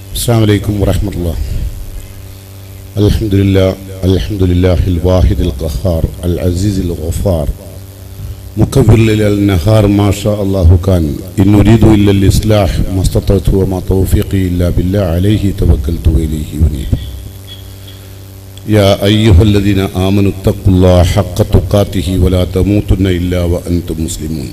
السلام عليكم ورحمة الله. الحمد لله الواحد القهار العزيز الغفار مكبر ليل النهار ما شاء الله كان إن نريد إلا الإصلاح ما استطعت وما توفيقي إلا بالله عليه توكلت وإليه أنيب. يا أيها الذين آمنوا اتقوا الله حق تقاته ولا تموتن إلا وأنتم مسلمون.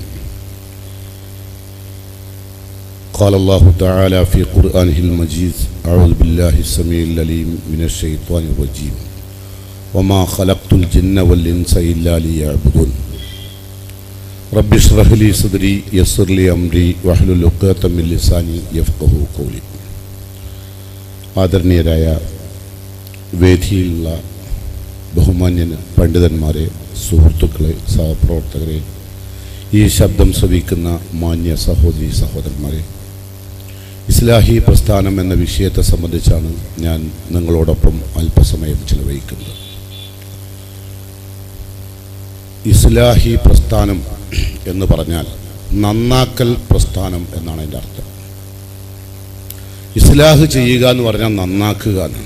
قال الله تعالى في قرآنه المجيد أعوذ بالله السميع العليم من الشيطان الرجيم وما خلقت الجن والإنس إلا ليعبدون رب اشرح لي صدري يسر لي أمري واحلل عقدة من لساني يفقهوا قولي. ആദരണീയരായ വേദിയിലുള്ള ബഹുമാന്യ പണ്ഡിതന്മാരെ, സുഹൃത്തുക്കളെ, സഹപ്രവർത്തകരെ, ഈ ശബ്ദം ശ്രവിക്കുന്ന മാന്യ സഹോദരി സഹോദരന്മാരെ, ഇസ്ലാഹി പ്രസ്ഥാനം എന്ന വിഷയത്തെ സംബന്ധിച്ചാണ് ഞാൻ നിങ്ങളോടൊപ്പം അല്പസമയം ചെലവഴിക്കുന്നത്. ഇസ്ലാഹി പ്രസ്ഥാനം എന്ന് പറഞ്ഞാൽ നന്നാക്കൽ പ്രസ്ഥാനം എന്നാണ് എൻ്റെ അർത്ഥം. ഇസ്ലാഹ് ചെയ്യുക എന്ന് പറഞ്ഞാൽ നന്നാക്കുക എന്നാണ്.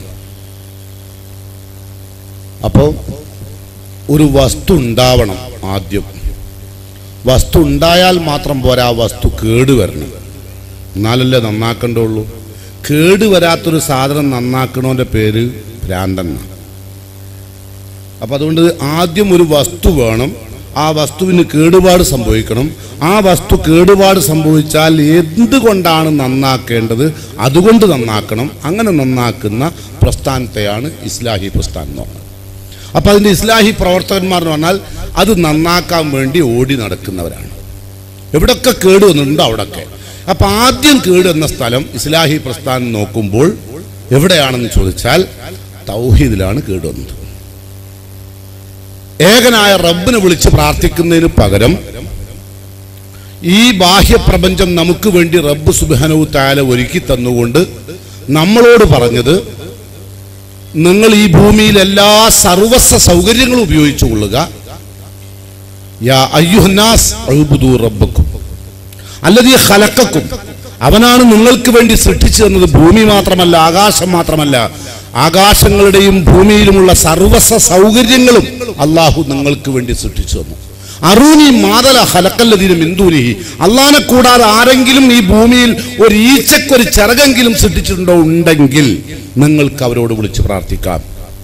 അപ്പോൾ ഒരു വസ്തു ഉണ്ടാവണം. ആദ്യം വസ്തു ഉണ്ടായാൽ മാത്രം പോരാ, വസ്തു കേടുവരണം, എന്നാലല്ലേ നന്നാക്കേണ്ടുള്ളൂ. കേടുവരാത്തൊരു സാധനം നന്നാക്കണോൻ്റെ പേര് ഭ്രാന്തനാണ്. അപ്പം അതുകൊണ്ട് ആദ്യം ഒരു വസ്തു വേണം, ആ വസ്തുവിന് കേടുപാട് സംഭവിക്കണം. ആ വസ്തു കേടുപാട് സംഭവിച്ചാൽ എന്തുകൊണ്ടാണ് നന്നാക്കേണ്ടത്, അതുകൊണ്ട് നന്നാക്കണം. അങ്ങനെ നന്നാക്കുന്ന പ്രസ്ഥാനത്തെയാണ് ഇസ്ലാഹി പ്രസ്ഥാനം എന്ന് പറഞ്ഞത്. അപ്പം അതിൻ്റെ ഇസ്ലാഹി പ്രവർത്തകന്മാർ എന്ന് പറഞ്ഞാൽ അത് നന്നാക്കാൻ വേണ്ടി ഓടി നടക്കുന്നവരാണ്. എവിടൊക്കെ കേട് വന്നിട്ടുണ്ടോ അവിടൊക്കെ. അപ്പം ആദ്യം കേട് എന്ന സ്ഥലം ഇസ്ലാഹി പ്രസ്ഥാനം നോക്കുമ്പോൾ എവിടെയാണെന്ന് ചോദിച്ചാൽ തൗഹീദിലാണ് കേട് വന്നത്. ഏകനായ റബ്ബിനെ വിളിച്ച് പ്രാർത്ഥിക്കുന്നതിന് പകരം ഈ ബാഹ്യപ്രപഞ്ചം നമുക്ക് വേണ്ടി റബ്ബ് സുബ്ഹാനഹു തആല ഒരുക്കി തന്നുകൊണ്ട് നമ്മളോട് പറഞ്ഞത്, നിങ്ങൾ ഈ ഭൂമിയിൽ എല്ലാ സർവസ്വ സൗകര്യങ്ങളും ഉപയോഗിച്ചു കൊള്ളുക. യാ അയ്യുഹന്നാസ് ഉഅ്ബുദൂ റബ്ബക്കും അല്ലദീ ഖലഖക്കും. അവനാണ് നിങ്ങൾക്ക് വേണ്ടി സൃഷ്ടിച്ചു തന്നത്. ഭൂമി മാത്രമല്ല, ആകാശം മാത്രമല്ല, ആകാശങ്ങളുടെയും ഭൂമിയിലുമുള്ള സർവസ്വ സൗകര്യങ്ങളും അള്ളാഹു നിങ്ങൾക്ക് വേണ്ടി സൃഷ്ടിച്ചു തന്നു. അറൂനി മാതല ഖലഖല്ലദീന മിൻ ദൂനിഹി. അള്ളാഹനെ കൂടാതെ ആരെങ്കിലും ഈ ഭൂമിയിൽ ഒരു ഈച്ചക്കൊരു ചിറകെങ്കിലും സൃഷ്ടിച്ചിട്ടുണ്ടോ? ഉണ്ടെങ്കിൽ നിങ്ങൾക്ക് അവരോട് വിളിച്ച് പ്രാർത്ഥിക്കാം.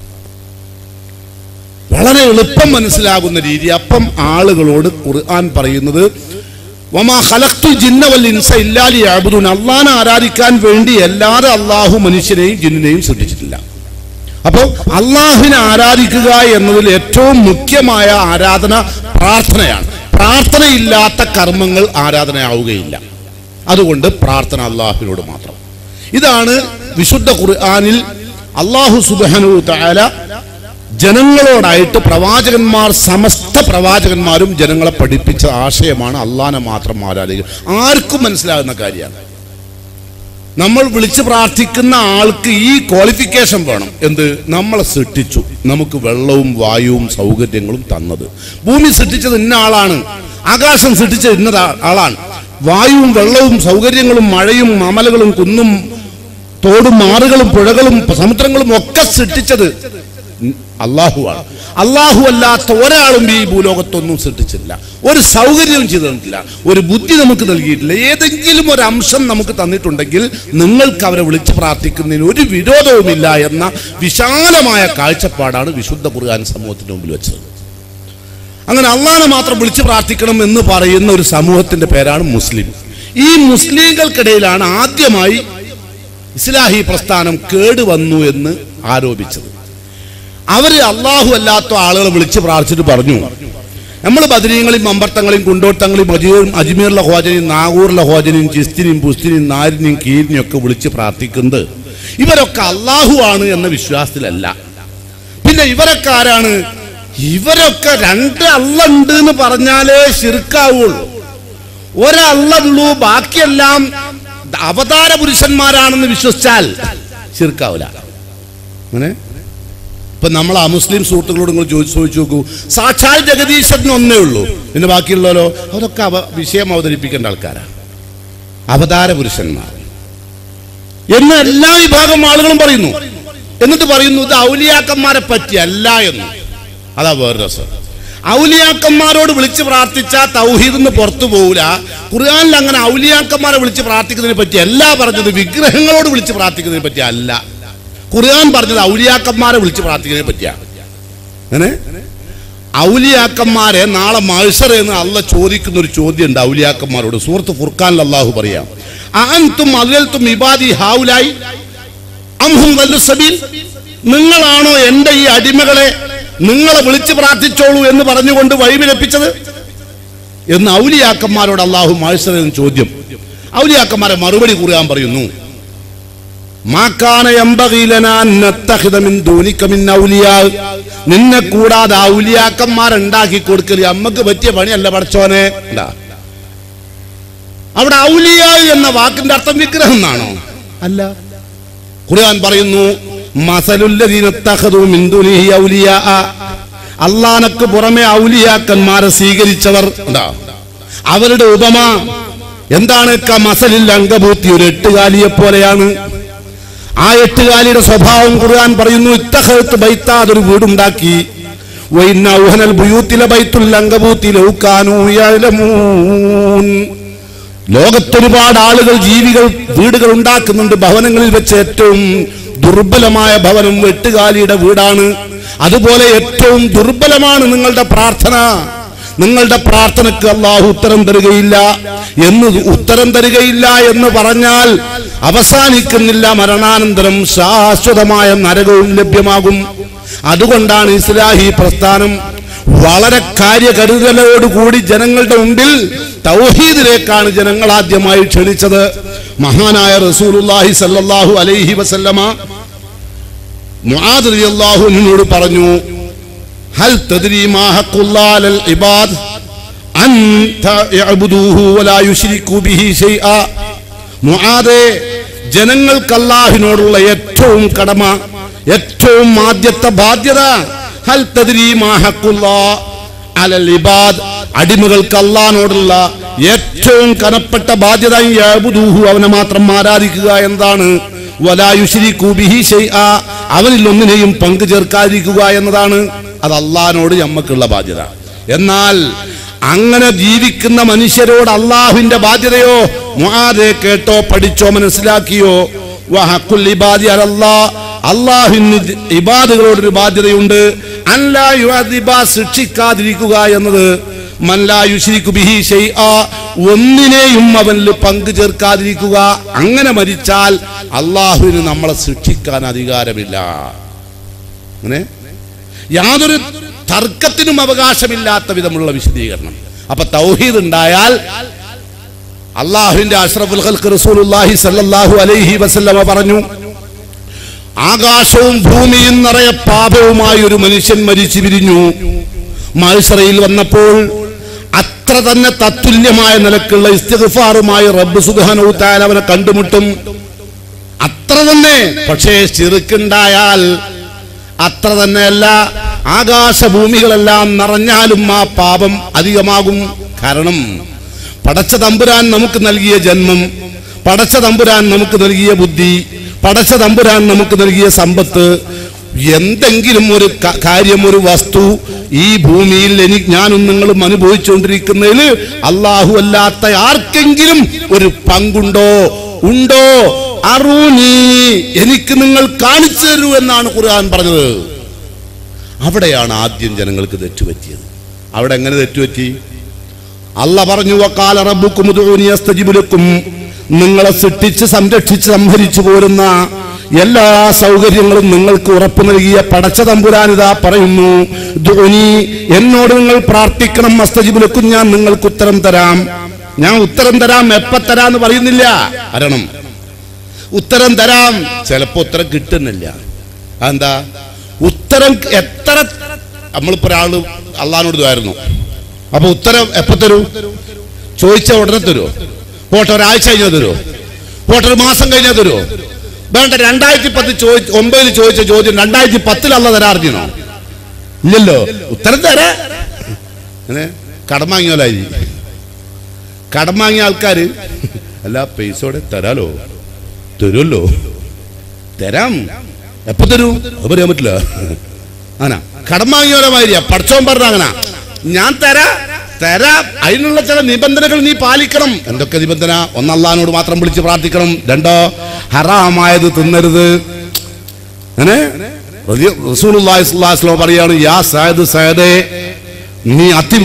വളരെ എളുപ്പം മനസ്സിലാകുന്ന രീതി. അപ്പം ആളുകളോട് ഖുർആൻ പറയുന്നത് വമാ ഖലഖ്തുൽ ജിന്ന വൽ ഇൻസ ഇല്ലാ ലിയഅ്ബുദൂൻ. അള്ളാഹനെ ആരാധിക്കാൻ വേണ്ടി അല്ലാതെ അള്ളാഹു മനുഷ്യനെയും ജിന്നിനെയും സൃഷ്ടിച്ചിട്ടില്ല. അപ്പോൾ അള്ളാഹുവിനെ ആരാധിക്കുക എന്നതിൽ ഏറ്റവും മുഖ്യമായ ആരാധന പ്രാർത്ഥനയാണ്. പ്രാർത്ഥനയില്ലാത്ത കർമ്മങ്ങൾ ആരാധനയാവുകയില്ല. അതുകൊണ്ട് പ്രാർത്ഥന അള്ളാഹുവിനോട് മാത്രം. ഇതാണ് വിശുദ്ധ ഖുർആനിൽ അള്ളാഹു സുബ്ഹാനഹു തആല ജനങ്ങളോടായിട്ട് പ്രവാചകന്മാർ, സമസ്ത പ്രവാചകന്മാരും ജനങ്ങളെ പഠിപ്പിച്ച ആശയമാണ് അള്ളാഹനെ മാത്രം ആരാധിക്കുക. ആർക്കും മനസ്സിലാകുന്ന കാര്യമാണ്. നമ്മൾ വിളിച്ച് പ്രാർത്ഥിക്കുന്ന ആൾക്ക് ഈ ക്വാളിഫിക്കേഷൻ വേണം. എന്ത്? നമ്മളെ സൃഷ്ടിച്ചു, നമുക്ക് വെള്ളവും വായുവും സൗകര്യങ്ങളും തന്നത്. ഭൂമി സൃഷ്ടിച്ചത് ഇന്ന ആളാണ്, ആകാശം സൃഷ്ടിച്ചത് ഇന്ന ആളാണ്, വായുവും വെള്ളവും സൗകര്യങ്ങളും മഴയും അമലകളും കുന്നും തോടും ആറുകളും പുഴകളും സമുദ്രങ്ങളും ഒക്കെ സൃഷ്ടിച്ചത് അള്ളാഹുവാണ്. അള്ളാഹു അല്ലാത്ത ഒരാളും ഈ ഭൂലോകത്തൊന്നും സൃഷ്ടിച്ചില്ല. ഒരു സൗകര്യവും ചെയ്തിട്ടില്ല, ഒരു ബുദ്ധി നമുക്ക് നൽകിയിട്ടില്ല. ഏതെങ്കിലും ഒരു അംശം നമുക്ക് തന്നിട്ടുണ്ടെങ്കിൽ നിങ്ങൾക്ക് അവരെ വിളിച്ച് പ്രാർത്ഥിക്കുന്നതിന് ഒരു വിരോധവുമില്ല എന്ന വിശാലമായ കാഴ്ചപ്പാടാണ് വിശുദ്ധ ഖുർആൻ സമൂഹത്തിന് മുമ്പിൽ വെച്ചത്. അങ്ങനെ അള്ളാഹനെ മാത്രം വിളിച്ച് പ്രാർത്ഥിക്കണം എന്ന് പറയുന്ന ഒരു സമൂഹത്തിന്റെ പേരാണ് മുസ്ലിം. ഈ മുസ്ലിങ്ങൾക്കിടയിലാണ് ആദ്യമായി ഇസ്ലാഹി പ്രസ്ഥാനം കേടുവന്നു എന്ന് ആരോപിച്ചത്. അവര് അള്ളാഹു അല്ലാത്ത ആളുകളെ വിളിച്ച് പ്രാർത്ഥിച്ചിട്ട് പറഞ്ഞു, നമ്മൾ ബദരീങ്ങളെയും അമ്പർത്തങ്ങളെയും കുണ്ടോട്ടങ്ങളെയും അജ്മീറിലെ ഹോജനെയും നാഗൂറിലെ ഹോജനെയും ചിസ്തിനെയും പുസ്തിനെയും നാരിനെയും കീരിനെയും ഒക്കെ വിളിച്ച് പ്രാർത്ഥിക്കുന്നത് ഇവരൊക്കെ അള്ളാഹു ആണ് എന്ന വിശ്വാസത്തിലല്ല. പിന്നെ ഇവരൊക്കെ ആരാണ്? ഇവരൊക്കെ രണ്ട് അള്ള ഉണ്ട് എന്ന് പറഞ്ഞാലേ ശിർക്കാവുള്ളൂ. ഒരള്ള ഉള്ളൂ, ബാക്കിയെല്ലാം അവതാര പുരുഷന്മാരാണെന്ന് വിശ്വസിച്ചാൽ ശിർക്കാവില്ല. അങ്ങനെ ഇപ്പൊ നമ്മൾ ആ മുസ്ലിം സുഹൃത്തുക്കളോട് നിങ്ങൾ ചോദിച്ചു നോക്കൂ, സാക്ഷാൽ ജഗദീശ്വരന് ഒന്നേ ഉള്ളൂ, പിന്നെ ബാക്കിയുള്ളവരോ അവരൊക്കെ വിഷയം അവതരിപ്പിക്കേണ്ട ആൾക്കാരാണ്, അവതാര പുരുഷന്മാർ. എന്ന് എല്ലാ വിഭാഗം ആളുകളും പറയുന്നു. എന്നിട്ട് പറയുന്നു ഇത് ഔലിയാക്കന്മാരെ പറ്റിയല്ല എന്ന്. അതാ വേറെ രസം. ഔലിയാക്കന്മാരോട് വിളിച്ച് പ്രാർത്ഥിച്ച തൗഹീദിന്ന് പുറത്തു പോകില്ല. ഖുർആനിൽ അങ്ങനെ ഔലിയാക്കന്മാരെ വിളിച്ച് പ്രാർത്ഥിക്കുന്നതിനെ പറ്റി അല്ല പറഞ്ഞത്, വിഗ്രഹങ്ങളോട് വിളിച്ച് പ്രാർത്ഥിക്കുന്നതിനെ പറ്റി അല്ല. ഖുർആൻ പറഞ്ഞത് ഔലിയാക്കന്മാരെ വിളിച്ച് പ്രാർത്ഥിക്കുന്നതിനെ പറ്റിയാണ്. അങ്ങനെ ഔലിയാക്കന്മാരെ നാളെ മഹ്ശർ എന്ന് അള്ളാഹ് ചോദിക്കുന്ന ഒരു ചോദ്യം ഉണ്ട് ഔലിയാക്കന്മാരോട്. സൂറത്ത് ഫുർഖാനിൽ അല്ലാഹു പറയാം, അഅൻതും അദ്ലൽതും ഇബാദി ഹൗലായി അം ഹും വല്ലു സബീൽ, നിങ്ങളാണോ എൻ്റെ ഈ അടിമകളെ നിങ്ങളെ വിളിച്ച് പ്രാർത്ഥിച്ചോളൂ എന്ന് പറഞ്ഞുകൊണ്ട് വഴിപിഴപ്പിച്ചത് എന്ന് ഔലിയാക്കന്മാരോട് അല്ലാഹു മഹ്ശർ എന്ന് ചോദ്യം. ഔലിയാക്കന്മാരെ മറുപടി ഖുർആൻ പറയുന്നു, നിന്നെ കൂടാതെ ഔലിയാക്കന്മാരുണ്ടാക്കി കൊടുക്കല് അമ്മക്ക് പറ്റിയ പണിയല്ല പടച്ചോനെ. അവിടെ ഔലിയ എന്ന വാക്കിന്റെ അർത്ഥം വിഗ്രഹം എന്നാണോ? അല്ല. ഖുർആൻ പറയുന്നു, അള്ളാനക്ക് പുറമെ ഔലിയാക്കന്മാരെ സ്വീകരിച്ചവർ അവരുടെ ഉപമ എന്താണ്? മസലിൽ അങ്കബൂത്തി, ഒരു എട്ടുകാലിയെ പോലെയാണ്. ആ എട്ടുകാലിയുടെ സ്വഭാവം ഖുർആൻ പറയുന്നു, ഇത്തഖഅത്ത് ബൈത്താ, അതൊരു വീടുണ്ടാക്കി. വഇന്ന ഔഹനൽ ബുയൂതില ബൈത്തുൽ അങ്കബൂതി ലൗ കാനൂ യഅലമൂൻ. ലോകത്തൊരുപാട് ആളുകൾ, ജീവികൾ വീടുകൾ ഉണ്ടാക്കുന്നുണ്ട്. ഭവനങ്ങളിൽ വെച്ച് ഏറ്റവും ദുർബലമായ ഭവനം എട്ടുകാലിയുടെ വീടാണ്. അതുപോലെ ഏറ്റവും ദുർബലമാണ് നിങ്ങളുടെ പ്രാർത്ഥന. നിങ്ങളുടെ പ്രാർത്ഥനയ്ക്ക് അല്ലാഹു ഉത്തരം തരികയില്ല എന്ന് പറഞ്ഞാൽ അവസാനിക്കുന്നില്ല, മരണാനന്തരം ശാശ്വതമായ നരകവും ലഭ്യമാകും. അതുകൊണ്ടാണ് ഇസ്ലാഹി പ്രസ്ഥാനം വളരെ കാര്യകരുതലോടുകൂടി ജനങ്ങളുടെ മുമ്പിൽ തൗഹീദിലേക്കാണ് ജനങ്ങൾ ആദ്യമായി ക്ഷണിച്ചത്. മഹാനായ റസൂലുള്ളാഹി സ്വല്ലല്ലാഹു അലൈഹി വസല്ലമ മുആദ് റളിയല്ലാഹു അൻഹുവോട് പറഞ്ഞു, ഹൽ തദ്രി മാ ഹഖ്ഖുല്ലാഹി അലൽ ഇബാദ് അൻ യഅബുദൂഹു വലാ യുശ്രികൂ ബിഹി ശൈആ. മുആദേ, ജനങ്ങൾക്ക് അല്ലാഹുവിനോടുള്ള ഏറ്റവും കടമ, ഏറ്റവും ആദ്യത്തെ ബാധ്യത, ഹൽ തദ്രി മാ ഹഖ്ഖുല്ലാഹി അലൽ ഇബാദ്, അടിമകൾക്ക് അല്ലാഹുവിനോടുള്ള ഏറ്റവും കനപ്പെട്ട ബാധ്യത യഅബുദൂഹു, അവനെ മാത്രം ആരാധിക്കുക എന്നതാണ്. വലാ യുശ്രികൂ ബിഹി ശൈആ, അവനിൽ ഒന്നിനെയും പങ്കു ചേർക്കാതിരിക്കുക എന്നതാണ്. അത് അള്ളാഹിനോട് നമ്മക്കുള്ള ബാധ്യത. എന്നാൽ അങ്ങനെ ജീവിക്കുന്ന മനുഷ്യരോട് അള്ളാഹുവിന്റെ ബാധ്യതയോ? മുആദേ, കേട്ടോ, പഠിച്ചോ, മനസ്സിലാക്കിയോ? വഹഖുൽ ഇബാദി അലല്ലാഹ്, അള്ളാഹുവിന് ഇബാദുകളോടൊരു ബാധ്യതയുണ്ട്. അല്ലാ യുഅദിബ, ശിക്ഷിക്കാതിരിക്കുക എന്നത്. മൻ ലാ യുശ്രികു ബിഹി ശൈആ, ഒന്നിനെയും അവനിൽ പങ്കു ചേർക്കാതിരിക്കുക. അങ്ങനെ മരിച്ചാൽ അള്ളാഹുവിന് നമ്മളെ ശിക്ഷിക്കാൻ അധികാരമില്ല. അങ്ങനെ യാതൊരു തർക്കത്തിനും അവകാശമില്ലാത്ത വിധമുള്ള വിശദീകരണം. അപ്പൊ തൗഹീദ് ഉണ്ടായാൽ അള്ളാഹുവിന്റെ അഷ്റഫുൽ ഖൽഖ് റസൂലുള്ളാഹി സ്വല്ലല്ലാഹു അലൈഹി വസല്ലമ പറഞ്ഞു, ആകാശവും ഭൂമിയും നിറയെ പാപവുമായി ഒരു മനുഷ്യൻ മരിച്ചു പിരിഞ്ഞു. മഹ്ശറയിൽ വന്നപ്പോൾ അത്ര തന്നെ തത്തുല്യമായ നിലക്കുള്ള ഇസ്തിഗ്ഫാറുമായി റബ്ബ് സുബ്ഹാനഹു തആല അവനെ കണ്ടുമുട്ടും. അത്ര തന്നെ. പക്ഷേ ശിർക്കുണ്ടായാൽ അത്ര തന്നെയല്ല, ആകാശഭൂമികളെല്ലാം നിറഞ്ഞാലും ആ പാപം അധികമാകും. കാരണം പടച്ച തമ്പുരാൻ നമുക്ക് നൽകിയ ജന്മം, പടച്ച തമ്പുരാൻ നമുക്ക് നൽകിയ ബുദ്ധി, പടച്ച തമ്പുരാൻ നമുക്ക് നൽകിയ സമ്പത്ത്, എന്തെങ്കിലും ഒരു കാര്യം, ഒരു വസ്തു ഈ ഭൂമിയിൽ ഞാനും നിങ്ങളും അനുഭവിച്ചുകൊണ്ടിരിക്കുന്നതിൽ അല്ലാഹു അല്ലാത്ത ആർക്കെങ്കിലും ഒരു പങ്കുണ്ടോ? ഉണ്ടോ? അറൂനി, എനിക്ക് നിങ്ങൾ കാണിച്ചു തരൂ എന്നാണ് ഖുർആൻ പറഞ്ഞത്. അവിടെയാണ് ആദ്യം ജനങ്ങൾക്ക് തെറ്റുപറ്റിയത്. അവിടെ എങ്ങനെ തെറ്റുപറ്റി? അല്ലാഹ് പറഞ്ഞു, വഖാല റബ്ബുക്കും ഉദ്ഊനി അസ്തജിബ് ലക്കും, നിങ്ങളെ സൃഷ്ടിച്ച് സംരക്ഷിച്ച് സംഹരിച്ചു പോരുന്ന എല്ലാ സൗകര്യങ്ങളും നിങ്ങൾക്ക് ഉറപ്പു നൽകിയ പടച്ച തമ്പുരാനിതാ പറയുന്നു, ദുഊനി, എന്നോട് നിങ്ങൾ പ്രാർത്ഥിക്കണം, അസ്തജിബ് ലക്കും, ഞാൻ നിങ്ങൾക്ക് ഉത്തരം തരാം. ഞാൻ ഉത്തരം തരാം. എപ്പ തരാന്ന് പറയുന്നില്ല. കാരണം ഉത്തരം തരാം, ചിലപ്പോ ഉത്തരം കിട്ടുന്നില്ല. അതെന്താ? ഉത്തരം എത്ര നമ്മളിപ്പോ ഒരാള് അള്ളാഹിനോട് ഇതായിരുന്നു, അപ്പൊ ഉത്തരം എപ്പോ തരൂ? ചോദിച്ച ഉടനെ തരുമോ? പോട്ടെ ഒരാഴ്ച കഴിഞ്ഞാൽ തരുമോ? പോട്ടെ ഒരു മാസം കഴിഞ്ഞാൽ തരുമോ? വേണ്ട. 2009 ചോദിച്ച ചോദ്യം 2010 അല്ല തരാറിഞ്ഞോ? ഇല്ലല്ലോ. ഉത്തരം തരാ. കടം വാങ്ങിയോലായി. കടം വാങ്ങിയ ആൾക്കാര് അല്ല പൈസയോടെ തരാലോ തരുമല്ലോ, തരാം. എപ്പോ തരൂ അത് പറയാൻ പറ്റില്ല. അങ്ങനെ കടം വാങ്ങിയോലെ മാതിരിയാ. പഠിച്ചോൻ പറഞ്ഞ അങ്ങനെ ഞാൻ തരാം. അതിനുള്ള ചില നിബന്ധനകൾ നീ പാലിക്കണം. എന്തൊക്കെ നിബന്ധന? ഒന്ന്, അള്ളാഹിനോട് മാത്രം വിളിച്ച് പ്രാർത്ഥിക്കണം. രണ്ടോ, ഹറാമായത് തിന്നരുത്. അങ്ങനെ റസൂലുള്ളാഹി സ്വല്ലല്ലാഹു അലൈഹി വസല്ലം പറയാണ്, യാ സഅദേ, നീ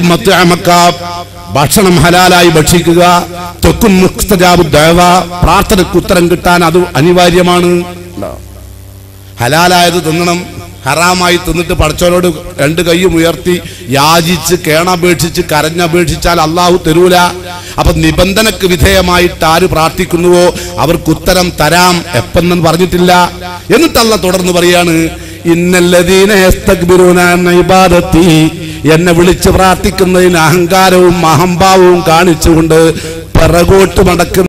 ഭക്ഷണം ഹലാലായി ഭക്ഷിക്കുക. തൊക്കുൻ മുസ്തജാബു ദഅവ, പ്രാർത്ഥനയ്ക്ക് ഉത്തരം കിട്ടാൻ അത് അനിവാര്യമാണ്. ഹലാലായത് തിന്നണം. ഹറാമായി തിന്നിട്ട് പടച്ചവനോട് രണ്ട് കൈയും ഉയർത്തി യാചിച്ച് കേണപേക്ഷിച്ച് കരഞ്ഞപേക്ഷിച്ചാൽ അള്ളാഹു തരൂല. അപ്പൊ നിബന്ധനക്ക് വിധേയമായിട്ട് ആര് പ്രാർത്ഥിക്കുന്നുവോ അവർക്ക് ഉത്തരം തരാം. എപ്പെന്നും പറഞ്ഞിട്ടില്ല. എന്നിട്ട് അള്ളാഹ് തുടർന്ന് പറയാണ്, ഇന്നല്ലദീന യസ്തക്ബിറൂന അൻ ഇബാദത്തി, എന്നെ വിളിച്ച് പ്രാർത്ഥിക്കുന്നതിന് അഹങ്കാരവും അഹംഭാവവും കാണിച്ചുകൊണ്ട് പിറകോട്ട് നടക്കുന്ന